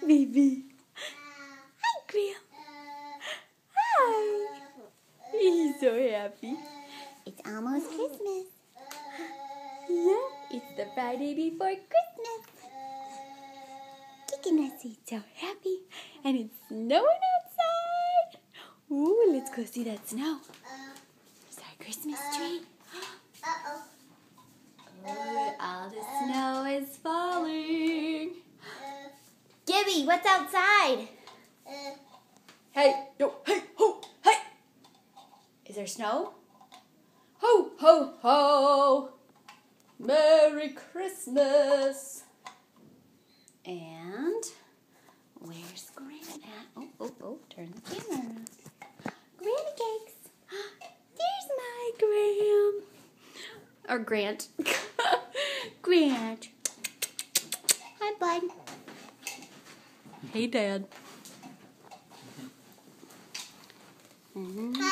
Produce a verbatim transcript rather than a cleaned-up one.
baby. Hi, Graham. Hi. He's so happy. It's almost Christmas. Yeah, it's the Friday before Christmas. Look at he's so happy. And it's snowing outside. Ooh, let's go see that snow. It's our Christmas tree. Uh-oh. Oh, all the snow is falling. Gibby, what's outside? Hey, yo, hey, ho, hey. Is there snow? Ho, ho, ho. Merry Christmas. And where's Grant at? Oh, oh, oh, turn the camera around. Granny cakes. There's my Graham. Or Grant. Grant. Hi, bud. Hey, Dad. Mm-hmm.